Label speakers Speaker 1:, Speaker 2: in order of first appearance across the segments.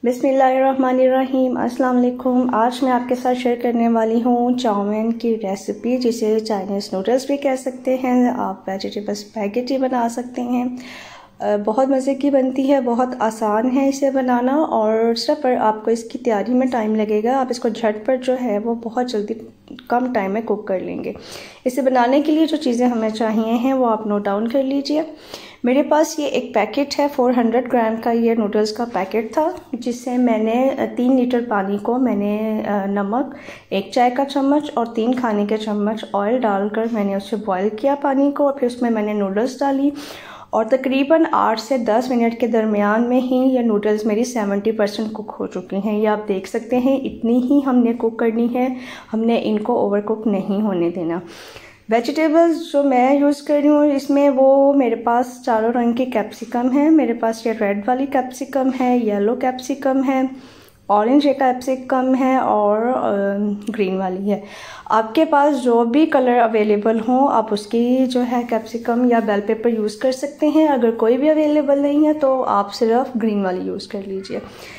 Speaker 1: बिस्मिल्लाहिर्रहमानिर्रहीम। अस्सलाम वालेकुम। आज मैं आपके साथ शेयर करने वाली हूँ चाउमीन की रेसिपी, जिसे चाइनीज़ नूडल्स भी कह सकते हैं। आप वेजिटेबल स्पैगेटी बना सकते हैं। बहुत मज़े की बनती है, बहुत आसान है इसे बनाना, और सिर्फ पर आपको इसकी तैयारी में टाइम लगेगा। आप इसको झटपट जो है वो बहुत जल्दी कम टाइम में कुक कर लेंगे। इसे बनाने के लिए जो चीज़ें हमें चाहिए हैं वो आप नोट डाउन कर लीजिए। मेरे पास ये एक पैकेट है, 400 ग्राम का ये नूडल्स का पैकेट था, जिससे मैंने 3 लीटर पानी को मैंने नमक, 1 चाय का चम्मच और 3 खाने के चम्मच ऑयल डालकर मैंने उसे बॉईल किया पानी को। और फिर उसमें मैंने नूडल्स डाली और तकरीबन 8 से 10 मिनट के दरमियान में ही ये नूडल्स मेरी 70% कुक हो चुकी हैं। ये आप देख सकते हैं, इतनी ही हमने कुक करनी है, हमने इनको ओवर कुक नहीं होने देना। वेजिटेबल्स जो मैं यूज़ कर रही हूँ इसमें वो मेरे पास चारों रंग की कैप्सिकम है। मेरे पास ये रेड वाली कैप्सिकम है, येलो कैप्सिकम है, ऑरेंज ये कैप्सिकम है और ग्रीन वाली है। आपके पास जो भी कलर अवेलेबल हो आप उसकी जो है कैप्सिकम या बेल पेपर यूज़ कर सकते हैं। अगर कोई भी अवेलेबल नहीं है तो आप सिर्फ ग्रीन वाली यूज़ कर लीजिए।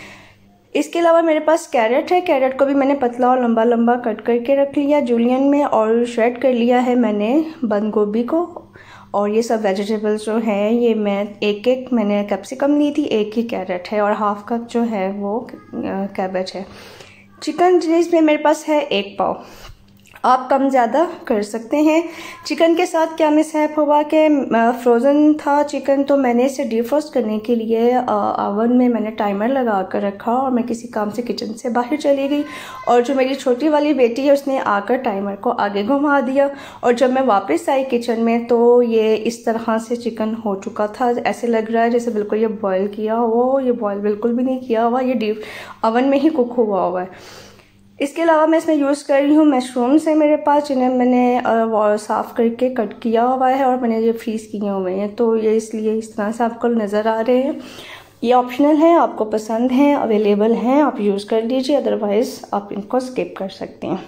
Speaker 1: इसके अलावा मेरे पास कैरेट है। कैरेट को भी मैंने पतला और लंबा लंबा कट करके रख लिया जूलियन में, और श्रेड कर लिया है मैंने बंद गोभी को। और ये सब वेजिटेबल्स जो हैं ये मैं एक मैंने कैप्सिकम ली थी, एक ही कैरेट है, और हाफ कप जो है वो कैबेज है। चिकन जिसमें मेरे पास है 1 पाव, आप कम ज़्यादा कर सकते हैं। चिकन के साथ क्या मिसहैप हुआ कि फ्रोज़न था चिकन, तो मैंने इसे डिफ्रोस्ट करने के लिए ओवन में मैंने टाइमर लगा कर रखा, और मैं किसी काम से किचन से बाहर चली गई, और जो मेरी छोटी वाली बेटी है उसने आकर टाइमर को आगे घुमा दिया, और जब मैं वापस आई किचन में तो ये इस तरह से चिकन हो चुका था। ऐसे लग रहा है जैसे बिल्कुल ये बॉयल किया हो, ये बॉयल बिल्कुल भी नहीं किया हुआ, ये डीप ओवन में ही कुक हुआ है। इसके अलावा मैं इसमें यूज़ कर रही हूँ मशरूम्स है मेरे पास, जिन्हें मैंने साफ़ करके कट किया हुआ है और मैंने ये फ्रीज़ किए हुए हैं, तो ये इसलिए इस तरह से आपको नज़र आ रहे हैं। ये ऑप्शनल है, आपको पसंद हैं, अवेलेबल हैं, आप यूज़ कर लीजिए, अदरवाइज़ आप इनको स्किप कर सकते हैं।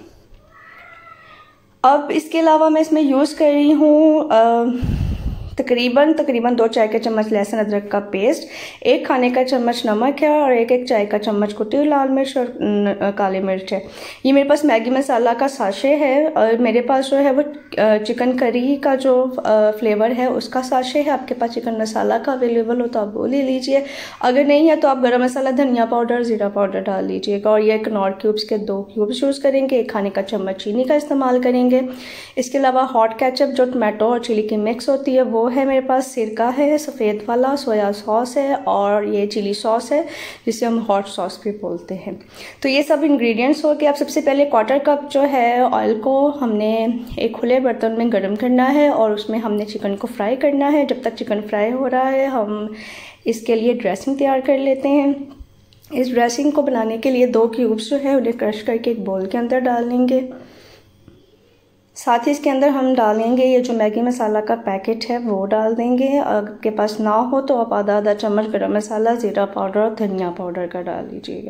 Speaker 1: अब इसके अलावा मैं इसमें यूज़ कर रही हूँ तकरीबन 2 चाय के चम्मच लहसुन अदरक का पेस्ट, 1 खाने का चम्मच नमक है, और 1 चाय का चम्मच कुटी हुई लाल मिर्च और काली मिर्च है। ये मेरे पास मैगी मसाला का साशे है, और मेरे पास जो है वो चिकन करी का जो फ्लेवर है उसका साशे है। आपके पास चिकन मसाला का अवेलेबल हो तो आप वो ले लीजिए, अगर नहीं है तो आप गरम मसाला, धनिया पाउडर, ज़ीरा पाउडर डाल लीजिएगा। और ये कनौर क्यूब्स के 2 क्यूब्स यूज़ करेंगे, 1 खाने का चम्मच चीनी का इस्तेमाल करेंगे। इसके अलावा हॉट केचप जो टमाटो और चिली की मिक्स होती है वो है मेरे पास, सिरका है सफ़ेद वाला, सोया सॉस है, और ये चिली सॉस है जिसे हम हॉट सॉस भी बोलते हैं। तो ये सब इंग्रेडिएंट्स हो के आप सबसे पहले 1/4 कप जो है ऑयल को हमने एक खुले बर्तन में गर्म करना है, और उसमें हमने चिकन को फ्राई करना है। जब तक चिकन फ्राई हो रहा है हम इसके लिए ड्रेसिंग तैयार कर लेते हैं। इस ड्रेसिंग को बनाने के लिए 2 क्यूब्स जो है उन्हें क्रश करके एक बोल के अंदर डाल लेंगे। साथ ही इसके अंदर हम डालेंगे ये जो मैगी मसाला का पैकेट है वो डाल देंगे। अगर आपके पास ना हो तो आप आधा चम्मच गरम मसाला, ज़ीरा पाउडर और धनिया पाउडर का डाल लीजिएगा।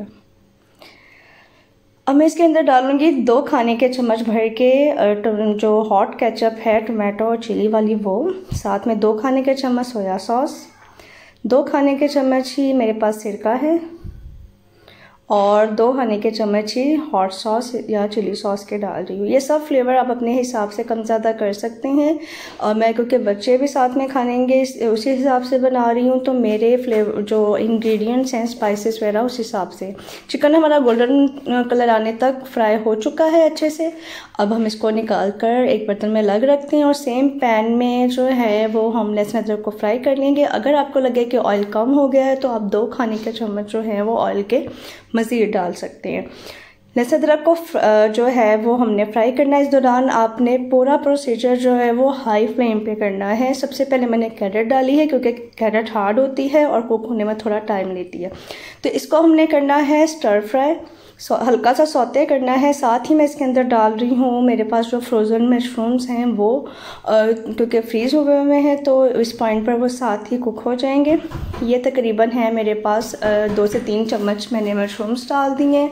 Speaker 1: अब मैं इसके अंदर डालूंगी 2 खाने के चम्मच भर के जो हॉट केचप है टमाटो और चिली वाली वो, साथ में 2 खाने के चम्मच सोया सॉस, 2 खाने के चम्मच ही मेरे पास सिरका है, और 2 खाने के चम्मच ही हॉट सॉस या चिली सॉस के डाल रही हूँ। ये सब फ्लेवर आप अपने हिसाब से कम ज़्यादा कर सकते हैं, और मैं क्योंकि बच्चे भी साथ में खाएंगे उसी हिसाब से बना रही हूँ, तो मेरे फ्लेवर जो इंग्रेडिएंट्स हैं स्पाइसेस वगैरह उस हिसाब से। चिकन हमारा गोल्डन कलर आने तक फ्राई हो चुका है अच्छे से। अब हम इसको निकाल कर एक बर्तन में अलग रखते हैं, और सेम पैन में जो है वो हम लहसुन अदरक को फ्राई कर लेंगे। अगर आपको लगे कि ऑयल कम हो गया है तो आप 2 खाने के चम्मच जो है वो ऑयल के मज़ीद डाल सकते हैं। लहसुन अदरक को जो है वो हमने फ्राई करना है। इस दौरान आपने पूरा प्रोसीजर जो है वो हाई फ्लेम पे करना है। सबसे पहले मैंने कैरेट डाली है क्योंकि कैरेट हार्ड होती है और कुक होने में थोड़ा टाइम लेती है, तो इसको हमने करना है स्टर फ्राई, हल्का सा सौते करना है। साथ ही मैं इसके अंदर डाल रही हूँ मेरे पास जो फ्रोज़न मशरूम्स हैं वो, क्योंकि फ्रीज़ हुए हुए हैं तो इस पॉइंट पर वो साथ ही कुक हो जाएंगे। ये तकरीबन है मेरे पास 2 से 3 चम्मच मैंने मशरूम्स डाल दिए।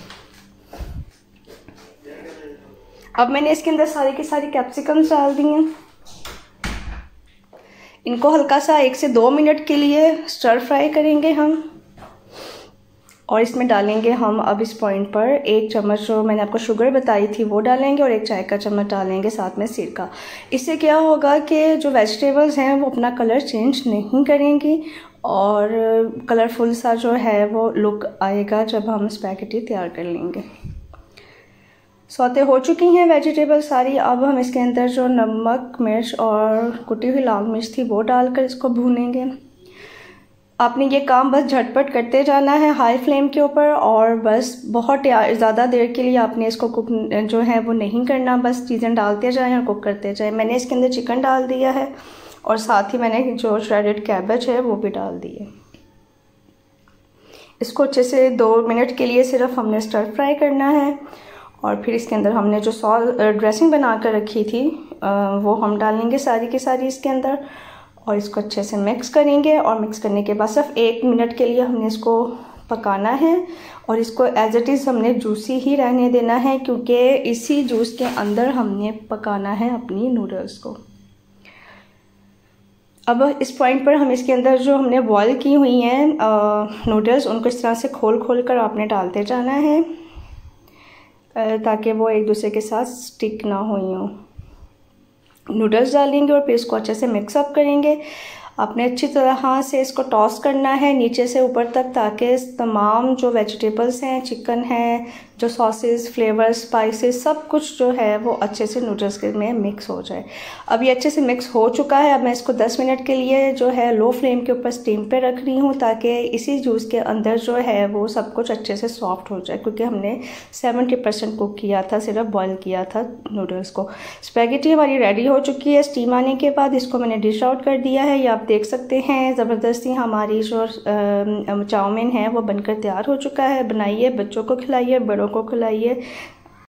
Speaker 1: अब मैंने इसके अंदर सारी की सारी कैप्सिकम्स डाल दी हैं। इनको हल्का सा 1 से 2 मिनट के लिए स्टर फ्राई करेंगे हम। और इसमें डालेंगे हम अब इस पॉइंट पर 1 चम्मच जो मैंने आपको शुगर बताई थी वो डालेंगे और 1 चाय का चम्मच डालेंगे साथ में सिरका। इससे क्या होगा कि जो वेजिटेबल्स हैं वो अपना कलर चेंज नहीं करेंगी और कलरफुल सा जो है वो लुक आएगा जब हम स्पैगेटी तैयार कर लेंगे। सौते हो चुकी हैं वेजिटेबल सारी। अब हम इसके अंदर जो नमक, मिर्च और कुटी हुई लाल मिर्च थी वो डालकर इसको भूनेंगे। आपने ये काम बस झटपट करते जाना है हाई फ्लेम के ऊपर, और बस बहुत ज़्यादा देर के लिए आपने इसको कुक जो है वो नहीं करना, बस चीज़ें डालते जाएं और कुक करते जाएं। मैंने इसके अंदर चिकन डाल दिया है और साथ ही मैंने जो श्रेडेड कैबेज है वो भी डाल दी है। इसको अच्छे से 2 मिनट के लिए सिर्फ हमने स्टर फ्राई करना है और फिर इसके अंदर हमने जो ड्रेसिंग बना कर रखी थी वो हम डालेंगे सारी की सारी इसके अंदर और इसको अच्छे से मिक्स करेंगे। और मिक्स करने के बाद सिर्फ 1 मिनट के लिए हमने इसको पकाना है और इसको एज इट इज़ हमने जूसी ही रहने देना है, क्योंकि इसी जूस के अंदर हमने पकाना है अपनी नूडल्स को। अब इस पॉइंट पर हम इसके अंदर जो हमने बॉईल की हुई हैं नूडल्स, उनको इस तरह से खोल खोल कर आपने डालते जाना है ताकि वो एक दूसरे के साथ स्टिक ना हुई हों। नूडल्स डालेंगे और फिर इसको अच्छे से मिक्सअप करेंगे। आपने अच्छी तरह से इसको टॉस करना है नीचे से ऊपर तक, ताकि तमाम जो वेजिटेबल्स हैं, चिकन है, जो सॉसेस, फ्लेवर, स्पाइसेस, सब कुछ जो है वो अच्छे से नूडल्स में मिक्स हो जाए। अब ये अच्छे से मिक्स हो चुका है। अब मैं इसको 10 मिनट के लिए जो है लो फ्लेम के ऊपर स्टीम पे रख रही हूँ, ताकि इसी जूस के अंदर जो है वो सब कुछ अच्छे से सॉफ्ट हो जाए, क्योंकि हमने 70% कुक किया था, सिर्फ बॉयल किया था नूडल्स को। स्पैगेटी हमारी रेडी हो चुकी है। स्टीम आने के बाद इसको मैंने डिश आउट कर दिया है। ये आप देख सकते हैं ज़बरदस्ती हमारी जो चाउमीन है वो बनकर तैयार हो चुका है। बनाइए, बच्चों को खिलाइए, बड़ों को खिलाइए।